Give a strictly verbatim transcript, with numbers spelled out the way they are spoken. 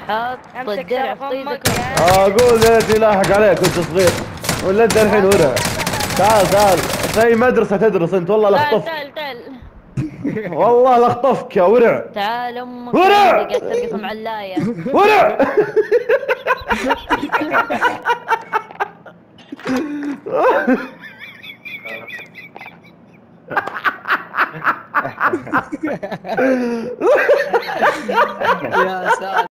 حط امسك الدرع شرف في امك طيبك. يا اقول يا لاحق عليك كنت صغير ولا انت الحين ورع. تعال تعال في أي مدرسة تدرس انت والله تعال لاخطفك. تعال تعال والله لاخطفك يا ورع. تعال امك عندي ورع قاعد ترقص معلاية. ورع. يا ساتر.